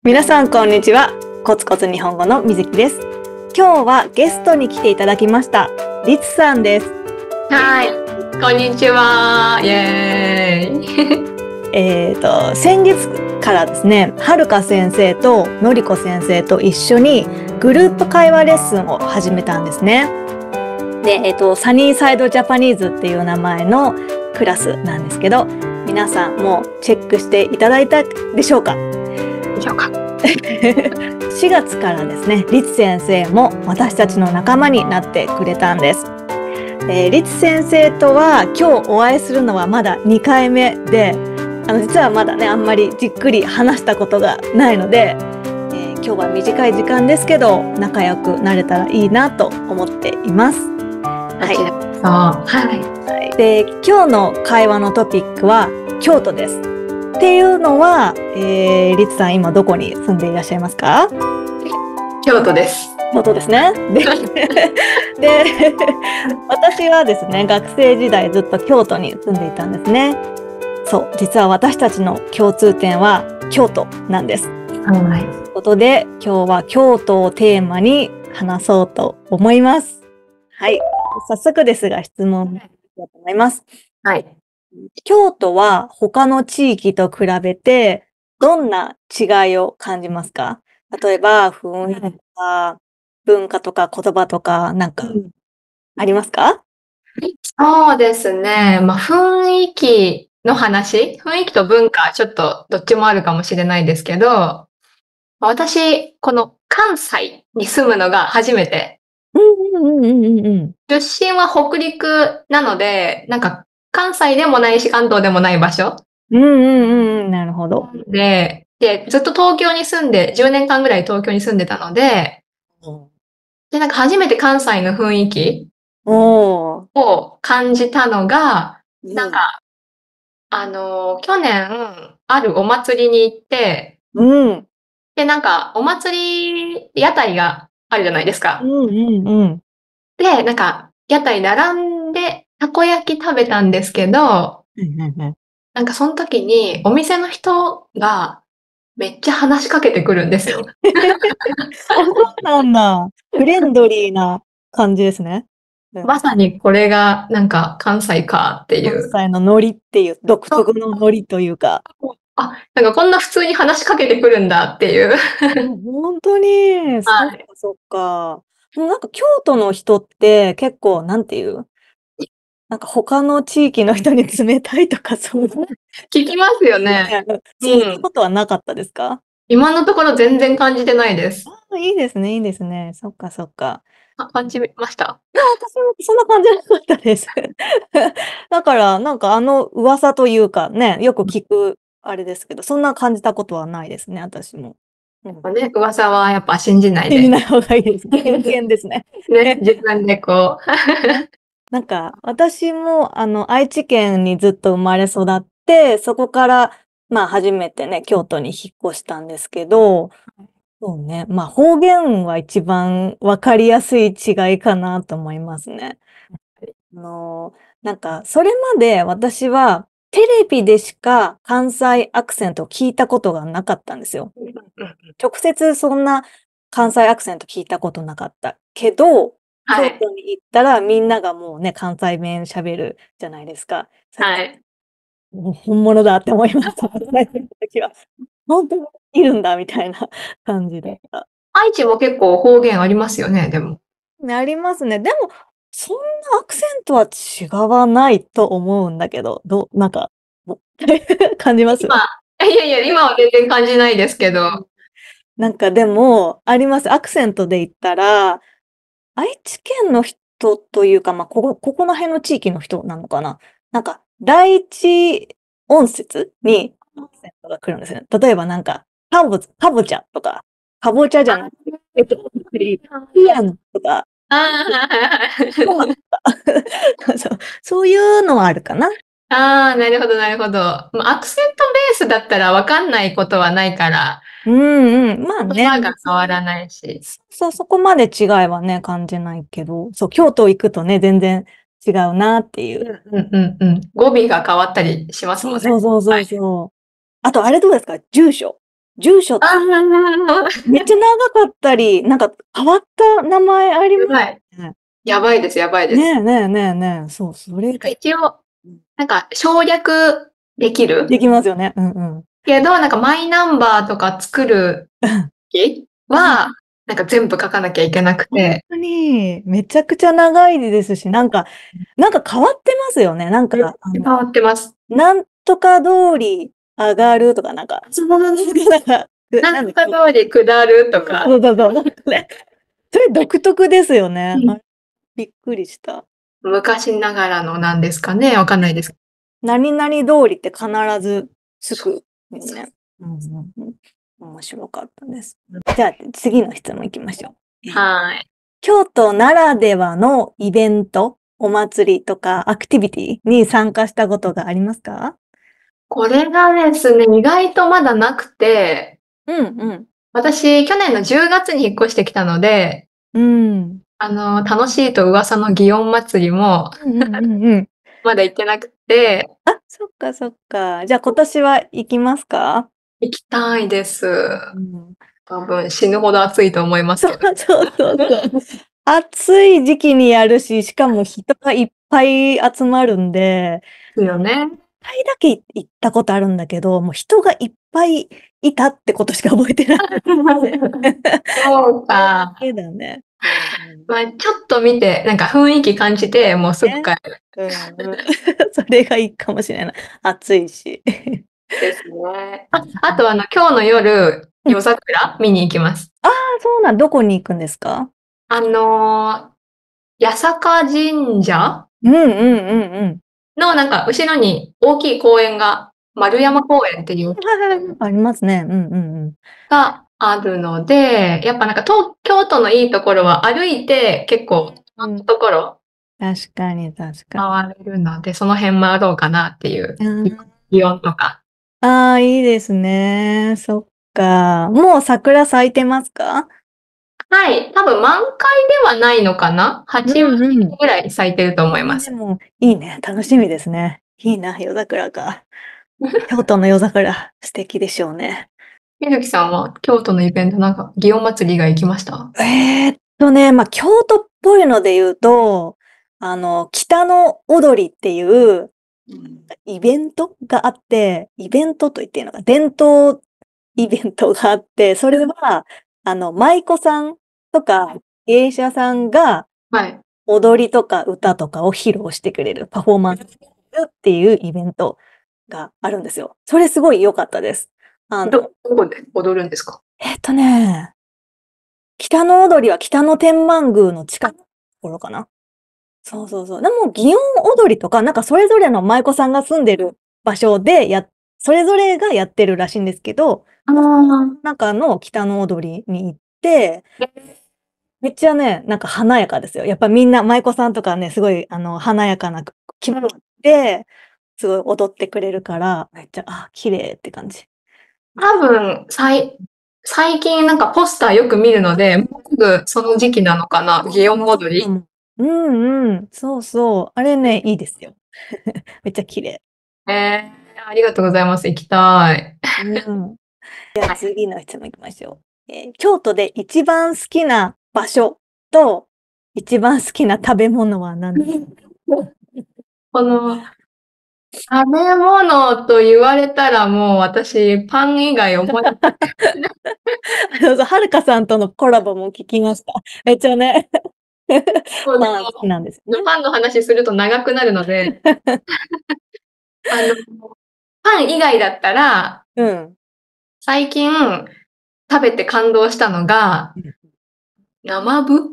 皆さんこんにちは。コツコツ日本語のみずきです。今日はゲストに来ていただきました。りつさんです。 はい、こんにちは。イエーイ。 先月からですね、はるか先生とのりこ先生と一緒にグループ会話レッスンを始めたんですね。で、サニーサイドジャパニーズっていう名前のクラスなんですけど、皆さんもチェックしていただいたでしょうか4月からですね、りつ先生も私たちの仲間になってくれたんです。りつ先生とは今日お会いするのはまだ2回目で、実はまだね、あんまりじっくり話したことがないので、今日は短い時間ですけど、仲良くなれたらいいなと思っています。 はい。 で、今日の会話のトピックは京都です。っていうのは、りつさん今どこに住んでいらっしゃいますか？ 京都です。 京都ですね。で、私はですね、学生時代ずっと京都に住んでいたんですね。そう、実は私たちの共通点は京都なんです。 はい。 ということで、今日は京都をテーマに話そうと思います。はい。早速ですが質問だと思います。 はい。 京都は他の地域と比べてどんな違いを感じますか？例えば雰囲気とか文化とか言葉とかなんかありますか？ そうですね。雰囲気の話、雰囲気と文化、ちょっとどっちもあるかもしれないですけど、私、この関西に住むのが初めて。出身は北陸なので、関西でもないし関東でもない場所。 なるほど。 で、ずっと東京に住んで、10年間ぐらい東京に住んでたので、初めて関西の雰囲気おー。 を感じたのが、 うん去年、あるお祭りに行って、 うん。 で、お祭り、屋台があるじゃないですか。で、屋台並んで、たこ焼き食べたんですけど、その時に、お店の人が、めっちゃ話しかけてくるんですよ。 そうなんだ。フレンドリーな感じですね。 まさにこれが、関西かってい関う。 西のノリっていう、独特のノリというか。 こんな普通に話しかけてくるんだっていう。 本当に、そっかはい。 そっか。もう京都の人って結構、なんていう、他の地域の人に冷たいとかそういう聞きますよね。 そういうことはなかったですか？ 今のところ全然感じてないです。 いいですね、いいですね。そっかそっか。 感じました？ 私もそんな感じなかったです。だから、噂というかね、よく聞くあれですけど、そんな感じたことはないですね、私も。 ね、噂はやっぱ信じないで。 信じない方がいいです。偏見ですね。 ね、自分でこう。 私も、愛知県にずっと生まれ育って、そこから、初めてね、京都に引っ越したんですけど、そうね、方言は一番わかりやすい違いかなと思いますね。あの、それまで私は、テレビでしか関西アクセントを聞いたことがなかったんですよ。直接そんな関西アクセント聞いたことなかったけど、京都に行ったらみんながもうね、関西弁喋るじゃないですか。 はい。 もう本物だって思いました。最初の時は。本当にいるんだみたいな感じだった。 愛知も結構方言ありますよね、でも。 ありますね。でも、そんなアクセントは違わないと思うんだけど、も感じます？ 今は全然感じないですけど。 でも、あります。アクセントで言ったら、愛知県の人というか、ここの辺の地域の人なのかな。第一音節にアクセントが来るんですよね。例えばかぼちゃとか、かぼちゃじゃなくて、イアンとか、そういうのはあるかな。 なるほど、なるほど。アクセントベースだったらわかんないことはないから、言葉が変わらないし。 そう、そこまで違いはね、感じないけど、そう、京都行くとね、全然違うなっていう。 語尾が変わったりしますもんね。 そう。あと、あれどうですか？住所。 住所ああ、 めっちゃ長かったり、なんか変わった名前ありまやばい。 すね。 やばいです、やばいです。 ねえねえねえねえ。そう、それなんか一応、なんか省略できでるきますよね。うんうん。 けど、なんかマイナンバーとか作る時は、なんか全部書かなきゃいけなく本て。 当に、めちゃくちゃ長いですし、なんか変わってますよね。なんか、 変わってます。 なんとか通り上がるとか、なんか、なんか、 なんとか通り下るとか。 そうそうそう。なんかね、それ独特ですよね。 うんあれびっくりした。 昔ながらのなんですかね、わかんないです。 何々通りって必ずつくよね。うんうんうん。面白かったです。じゃあ、次の質問いきましょう。 はい。 京都ならではのイベント、お祭りとかアクティビティに参加したことがありますか？ これがですね、意外とまだなくて、 うんうん。 私、去年の10月に引っ越してきたので、 うん。 楽しいと噂の祇園祭りもうんうんうんうん。 まだ行ってなくて、 あ、そっかそっか。じゃあ今年は行きますか？ 行きたいです。 ん。 多分死ぬほど暑いと思いますそうけど。 そうそうそう。暑い時期にやるし、しかも人がいっぱい集まるんで、 ですよね。 1回だけ行ったことあるんだけど、もう人がいっぱいいたってことしか覚えてない。 そうか。 だけだね。 まあ、ちょっと見て、なんか雰囲気感じて、もうすぐ帰る。 それがいいかもしれない。暑いし。 ですね。あと今日の夜、夜桜見に行きます。 そうなん、どこに行くんですか？ あの八坂神社うんうんうんうん。 のなんか後ろに大きい公園が、丸山公園っていうありますね。うんうんうん。 があるので、やっぱなんか京都のいいところは歩いて結構、ところ確かに確かに。 回れるので、その辺回ろうかなっていう。祇園とか。 ああ、いいですね。そっか。もう桜咲いてますか？ はい。多分満開ではないのかな？ 8 割ぐらい咲いてると思います。 でも、いいね。楽しみですね。いいな、夜桜か。京都の夜桜、素敵でしょうね。 みずきさんは京都のイベントなんか、祇園祭りが行きました？ 京都っぽいので言うと、北の踊りっていうイベントがあって、イベントと言っていいのか、伝統イベントがあって、それは、舞妓さんとか芸者さんがはい。 踊りとか歌とかを披露してくれるパフォーマンスっていうイベントがあるんですよ。それすごい良かったです。 どこで踊るんですか？ 北の踊りは北の天満宮の近くのところかな。そうそうそう。でも、祇園踊りとか、なんかそれぞれの舞妓さんが住んでる場所でそれぞれがやってるらしいんですけど、中の北の踊りに行って、めっちゃね、なんか華やかですよ。やっぱみんな、舞妓さんとかね、すごい、華やかな着物着て、すごい踊ってくれるから、めっちゃ、綺麗って感じ。 多分、最近なんかポスターよく見るので、もうすぐその時期なのかな？祇園踊り。 うんうん。そうそう。あれね、いいですよ。めっちゃ綺麗。 ありがとうございます。行きたい。 うん。じゃあ次の質問いきましょう。京都で一番好きな場所と、一番好きな食べ物は何ですか？ この、食べ物と言われたらもう私、パン以外思いつかない。 はるかさんとのコラボも聞きました。めっちゃね、パン好きなんですよね。 パンの話すると長くなるので、あの、パン以外だったら、 うん。 最近食べて感動したのが、生ぶ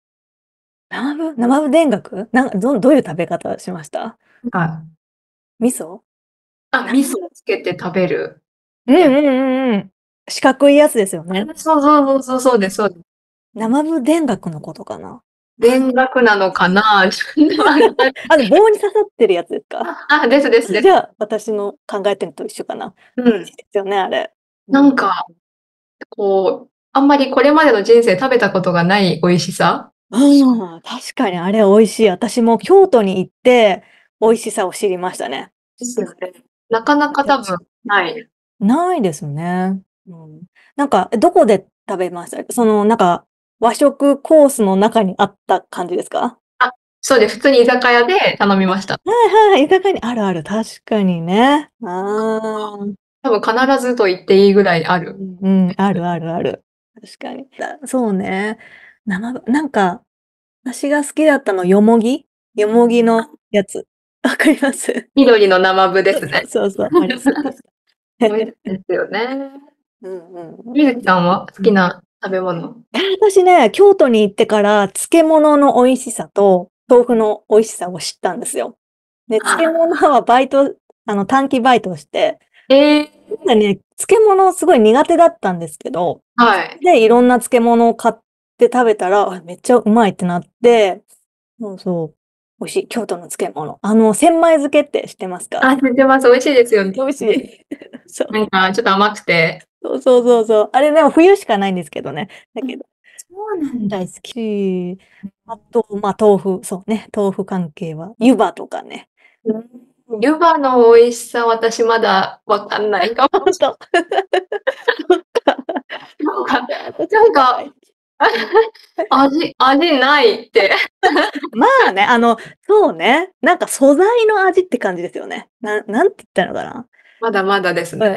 生田楽どういう食べ方しました？ あ、 味噌？ 味噌つけて食べる。 うんうんうんうん。四角いやつですよね。 そうです、そうです。 生田楽のことかな。 田楽なのかな？ 棒に刺さってるやつですか？ です。 じゃあ、私の考えてるのと一緒かな。ですよね、あれ。 なんか、こう、あんまりこれまでの人生食べたことがない美味しさ。 確かにあれ美味しい。私も京都に行って、美味しさを知りましたね。 ですよね。なかなか多分ない。 ないですね。 なんか、どこで食べました？なんか、和食コースの中にあった感じですか？ あ、そうです。普通に居酒屋で頼みました。 はいはい、居酒屋にあるある、確かにね。ああ。 多分必ずと言っていいぐらいある。 あるあるある。確かに。そうね。なんか、私が好きだったのよもぎのやつ。わかります？ 緑の生麩ですね。 そうそう、あれ好きでした。 美味しいですよね。 うんうん。 みずきさんは好きな食べ物？ 私ね、京都に行ってから漬物の美味しさと豆腐の美味しさを知ったんですよ。で、漬物は短期バイトをして、なんかね、漬物すごい苦手だったんですけど、 はい。 で、いろんな漬物を買って食べたら、めっちゃうまいってなって、そうそう、美味しい、京都の漬物。千枚漬けって知ってますか？ 知ってます。美味しいですよね。 美味しい。そう。 なんかちょっと甘くて。 そうそうそうそう。あれでも冬しかないんですけどね。だけど、 そうなんだ。 大好きし、あと、豆腐、そうね、豆腐関係は、湯葉とかね。 湯葉の美味しさ、私まだわかんないかも。 ほんと。 なんか、味ないって。 まあね、そうね、なんか素材の味って感じですよね。なんて言ったのかな。 まだまだですね。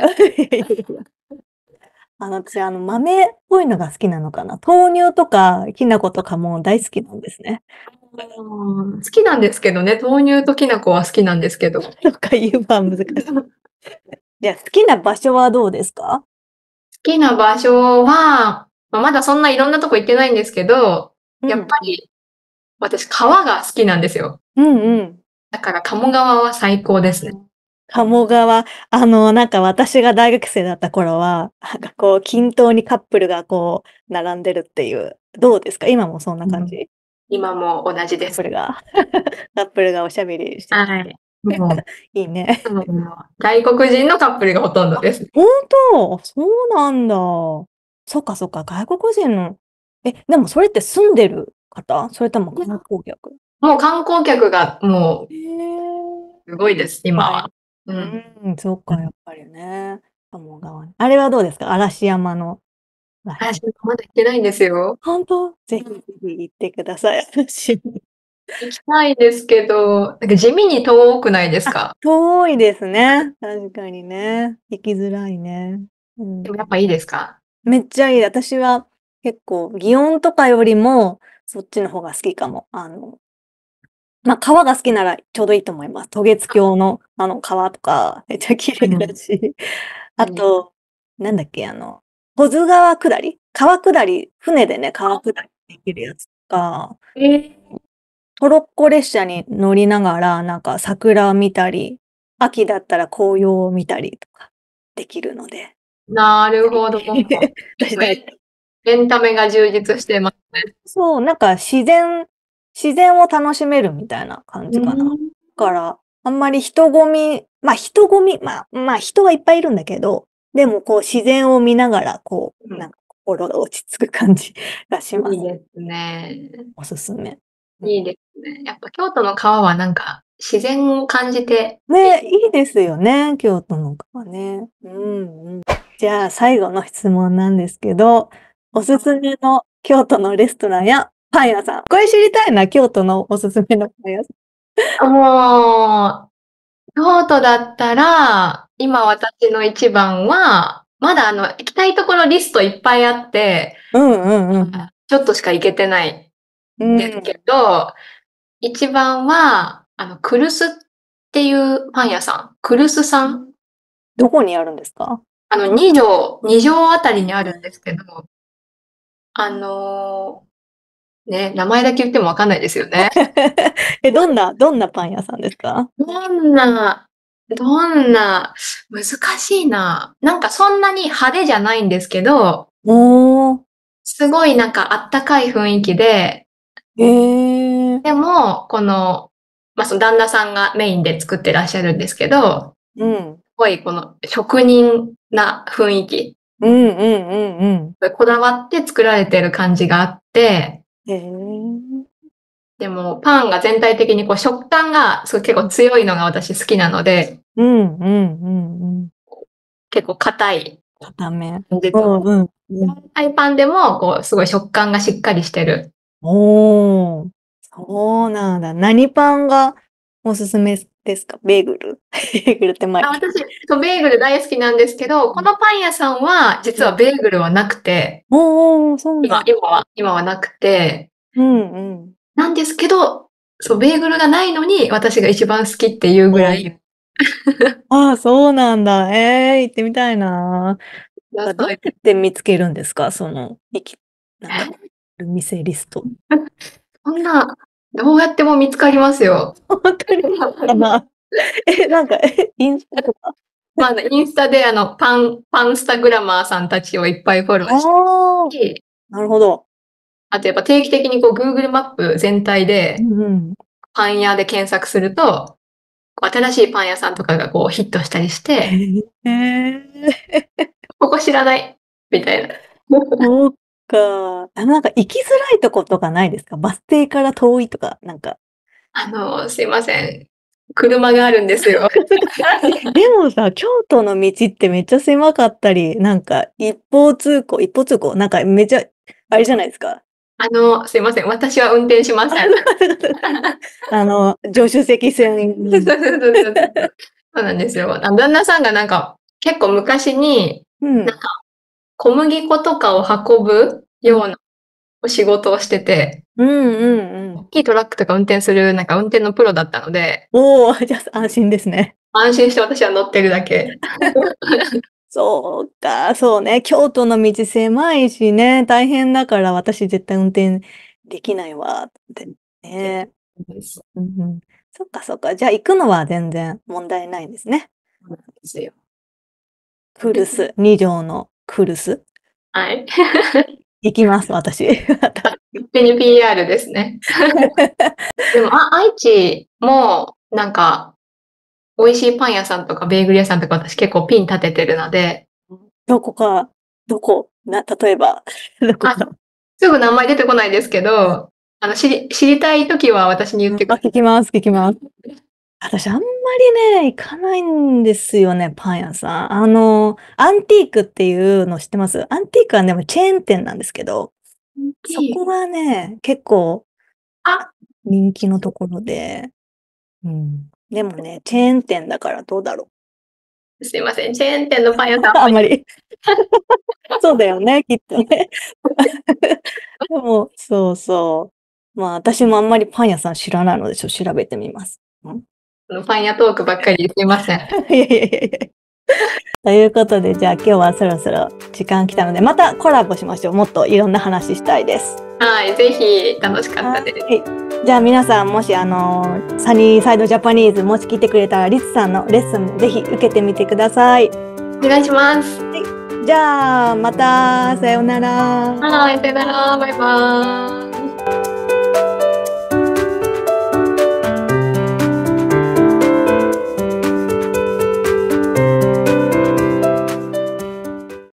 私、豆っぽいのが好きなのかな。豆乳とかきな粉とかも大好きなんですね。 好きなんですけどね、豆乳ときな粉は好きなんですけど。 とか言うのは難しい。じゃあ、好きな場所はどうですか？ 好きな場所は、まだそんないろんなとこ行ってないんですけど、やっぱり私川が好きなんですよ。 うんうん。 だから鴨川は最高ですね。 鴨川、なんか私が大学生だった頃は、なんかこう、均等にカップルがこう、並んでるっていう、どうですか？今もそんな感じ？ 今も同じです。 カップルがカップルがおしゃべりしてはい。もう、 いいね。 外国人のカップルがほとんどです。 ほんと？そうなんだ。そっかそっか、外国人のでもそれって住んでる方？それとも観光客？ もう観光客がもへえ。 うすごいです、今は。 そっか、やっぱりね。鴨川ね。あれはどうですか？嵐山の。 私まだ行ってないんですよ。 ほんと？ぜひぜひ行ってください。嵐行きたいですけど、なんか地味に遠くないですか？ 遠いですね。確かにね。行きづらいね。 でもやっぱいいですか？ めっちゃいい。私は結構、祇園とかよりも、そっちの方が好きかも。川が好きならちょうどいいと思います。渡月橋の川とか、めっちゃ綺麗だし。あと、なんだっけ、保津川下り川下り、船でね、川下りできるやつとか、トロッコ列車に乗りながら、なんか桜を見たり、秋だったら紅葉を見たりとかできるので。 なるほど。 私大好き。 エンタメが充実してますね。 そう、なんか自然を楽しめるみたいな感じかな。だから、あんまり人混み、人はいっぱいいるんだけど、でもこう自然を見ながら、こう、なんか心が落ち着く感じがします。 いいですね。 おすすめ。 いいですね。やっぱ京都の川はなんか自然を感じて。 ね、いいですよね、京都の川ね。じゃあ最後の質問なんですけど、おすすめの京都のレストランやパン屋さん。これ知りたいな、京都のおすすめのパン屋さん。 もう、京都だったら、今私の一番は、まだ行きたいところリストいっぱいあって、ちょっとしか行けてないんですけど、一番は、クルスっていうパン屋さん。クルスさん。 どこにあるんですか？ 二条あたりにあるんですけど、あのね、名前だけ言ってもわかんないですよね。 どんなパン屋さんですか？ どんな、難しいな。なんかそんなに派手じゃないんですけど、すごいなんかあったかい雰囲気で、でも、その旦那さんがメインで作ってらっしゃるんですけど、すごいこの職人な雰囲気。こだわって作られてる感じがあって、でもパンが全体的にこう食感が結構強いのが私好きなので、結構硬い固め。 感じうと、 んうん。 タイパンでも、こう、すごい食感がしっかりしてる。 おー、そうなんだ。何パンがおすすめですか？ベーグルベーグルって私、そう、ベーグル大好きなんですけど、このパン屋さんは、実はベーグルはなくて、 おー、そう今、 だ。 今は、今はなくて、 うんうん。 なんですけど、そう、ベーグルがないのに、私が一番好きっていうぐらい、 ああ、そうなんだ。行ってみたいな。どうや野菜って見つけるんですか？その、なんか、店リスト。 こんな、どうやっても見つかりますよ。 本当にかな。なんか、インスタとか。 まあ、インスタでパンスタグラマーさんたちをいっぱいフォローしああ、 て、 なるほど。 あとやっぱ定期的にこう Google マップ全体うでんうん。 パン屋で検索すると、こう新しいパン屋さんとかがこうヒットしたりして、 へえ。 ここ知らないみたいな。 そうか。なんか行きづらいとことかないですか？バス停から遠いとか、なんか。 すいません。車があるんですよ。 でもさ、京都の道ってめっちゃ狭かったり、なんか一方通行、なんかめっちゃ、あれじゃないですか。 すいません。私は運転しません。 助手席線。 そうそうそうそう。そうなんですよ。旦那さんがなんか、結構昔に、 うん。 なんか小麦粉とかを運ぶようなお仕事をしてて、 うんうんうん。 大きいトラックとか運転する、なんか運転のプロだったので、 おお、じゃあ安心ですね。 安心して私は乗ってるだけ。 そうか、そうね。京都の道狭いしね、大変だから私絶対運転できないわってね。うんうん。そっかそっか。じゃあ行くのは全然問題ないんですね。 そうなんですよ。 2畳のクルス。 はい。 行きます、私。また。 勝手に PR ですね。でも、愛知も、なんか、美味しいパン屋さんとかベーグル屋さんとか私結構ピン立ててるので、 どこか、例えば、どこあ、 か。 すぐ名前出てこないですけど、知りたいときは私に言ってください。 聞きます、聞きます。私あんまりね、行かないんですよね、パン屋さん。アンティークっていうの知ってます？アンティークはでもチェーン店なんですけど、そこがね、結構あ、 人気のところで、うん。でもね、チェーン店だからどうだろすいません。チェーン店のパン屋さんう。あんまり。そうだよね、きっとね。でも、そうそう。まあ、私もあんまりパン屋さん知らないので、調べてみます。 パン屋トークばっかりすいません。 いやいやいやいや。ということで、じゃあ今日はそろそろ時間来たので、またコラボしましょう。もっといろんな話したいです。 はい、ぜひ楽しかったです。 はい。じゃあ皆さん、もしサニーサイドジャパニーズ、もし来てくれたら、リツさんのレッスンもぜひ受けてみてください。 お願いします。 じゃあ、また、さようなら。 はい、さよなら、バイバーイ。